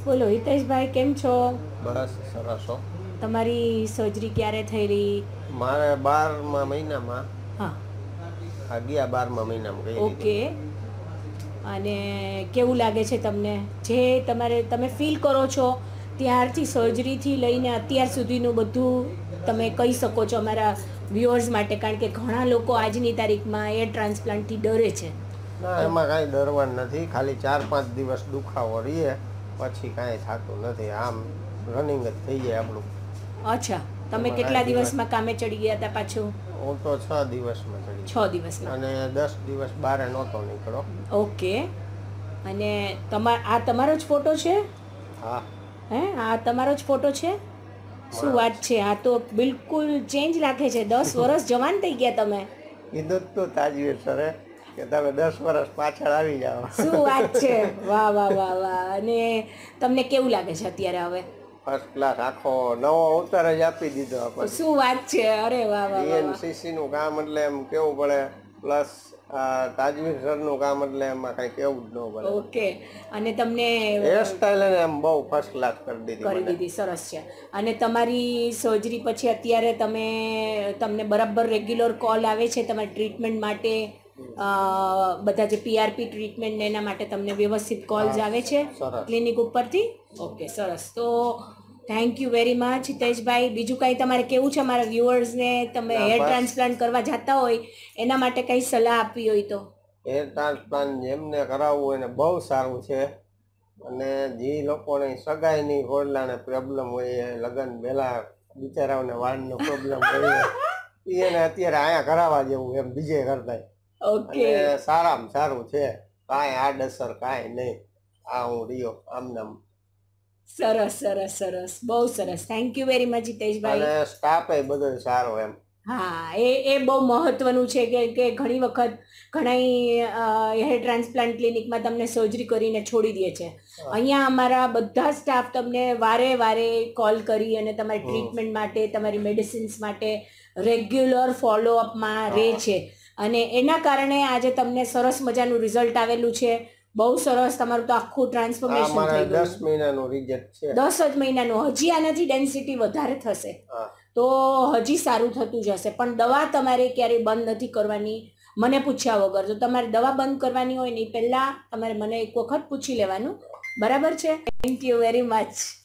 બોલો હિતેશભાઈ, કેમ છો? બસ સરસ હો. તમારી સર્જરી ક્યારે થઈ રહી? મારે 12મા મહિનામાં હા. ગયા 12મા મહિનામાં ગઈ ઓકે. રીતે. અને કેવું લાગે છે તમને? જે તમે ફીલ કરો છો ત્યારથી સર્જરીથી લઈને અત્યાર સુધીનું બધું તમે કહી શકો છો અમારા વ્યુઅર્સ માટે, કારણ કે ઘણા લોકો આજની તારીખમાં એર ટ્રાન્સપ્લાન્ટથી ડરે છે. ના, તો એમાં કાંઈ ડરવાનું નથી. ખાલી 4-5 દિવસ દુખાવો રહીએ, પછી કાંઈ થતું નથી. આમ રનિંગ જ થઈ જાય આપણું. અચ્છા, તમે એમાં કેટલા કાંઈ દિવસ દિવસમાં કામે ચડી ગયા હતા પાછું? હું તો 6 દિવસમાં ચડી 6 ગયો દિવસમાં. અને 10 દિવસ બહાર નહોતો નીકળો. ઓકે. અને આ તમારો જ ફોટો છે? હા, હે, આ તમારો જ ફોટો છે? શું મારો વાત છે! આ તો બિલકુલ ચેન્જ લાગે છે. 10 વર્ષ જવાન થઈ ગયા તમે. કીધું જ તો તાજવીર સરે કે તમે 10 વર્ષ પાછળ આવી જાઓ. શું વાત છે! વાહ વાહ વાહ વાહ. અને તમને કેવું લાગે છે અત્યારે હવે? First class. આખો નવો અવતાર જ આપી દીધો આપણને. શું વાત છે! અરે વાહ વાહ વાહ વાહ. ડીએનસીસી નું કામ એટલે એમ કેવું પડે, પ્લસ તાજવીર સરનું કામ એટલે એમાં કાંઈ કેવું જ ન પડે. ઓકે. અને તમને હેર સ્ટાઈલ એને એમ બહુ ફર્સ્ટ ક્લાસ કરી દીધી કરી મને. દીધી, સરસ છે. અને તમારી સર્જરી પછી અત્યારે તમને બરાબર રેગ્યુલર કોલ આવે છે તમારી ટ્રીટમેન્ટ માટે? બધા જે પીઆરપી ટ્રીટમેન્ટ એના માટે તમને વ્યવસ્થિત કોલ્સ હા, આવે છે સરસ. ક્લિનિક ઉપરથી? ઓકે, સરસ. તો થેન્ક યુ વેરી મચ હિતેશભાઈ. બીજું કાંઈ તમારે કેવું છે મારા વ્યુઅર્સને? તમે ના, હેર બસ ટ્રાન્સપ્લાન્ટ કરવા જતા હોય એના માટે કંઈ સલાહ આપવી હોય તો? હેર ટ્રાન્સપ્લાન્ટ જેમને કરાવવું હોય એને બહુ સારું છે. અને જે લોકોને સગાઈની ખોડલાને પ્રોબ્લેમ હોય, લગ્ન પહેલા બિચારાઓને વાળનો પ્રોબ્લેમ હોય, એને અત્યારે અહીંયા કરાવવા જેવું એમ બીજે કરતાંય. ઓકે. અને સારામાં સારું છે. કાંઈ આડઅસર કાંઈ નહીં. આ હું રહ્યો આમનામ. સરસ સરસ સરસ, બહુ સરસ. થેન્ક યુ વેરી મચ હિતેશભાઈ. અને સ્ટાફ એ બધો સારો એમ. હા, એ બહુ મહત્વનું છે કે ઘણી વખત ઘણા હેર ટ્રાન્સપ્લાન્ટ ક્લિનિકમાં તમને સર્જરી કરીને છોડી દે છે. અહીંયા અમારા બધા સ્ટાફ તમને વારે વારે કોલ કરી અને તમારી ટ્રીટમેન્ટ માટે, તમારી મેડિસિન્સ માટે રેગ્યુલર ફોલોઅપમાં રહે હા, છે. અને એના કારણે આજે તમને સરસ મજાનું રિઝલ્ટ આવેલું છે. બહુ સરસ. તમારું તો આખું આ ટ્રાન્સફોર્મેશન મારે થઈ ગયું. 10 મહિનાનું રિઝલ્ટ છે. 10 જ મહિનાનું. હજી આનાથી ડેન્સિટી વધારે થશે હા, તો હજી સારું થતું જશે. પણ દવા તમારે ક્યારેય બંધ નથી કરવાની મને પૂછ્યા વગર. જો તમારે દવા બંધ કરવાની હોય ને એ પહેલાં તમારે મને એક વખત પૂછી લેવાનું. બરાબર છે? Thank you very much.